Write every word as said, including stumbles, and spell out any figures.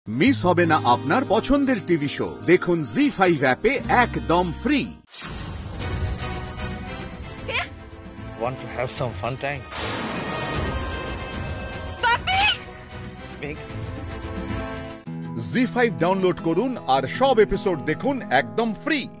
Miss হবে না আপনার পছন্দের টিভি শো। দেখুন জি ফাইভ অ্যাপে একদম free. Want to have some fun time? Papi! Megh. Zee five download করুন আর সব এপিসোড দেখুন একদম ফ্রি।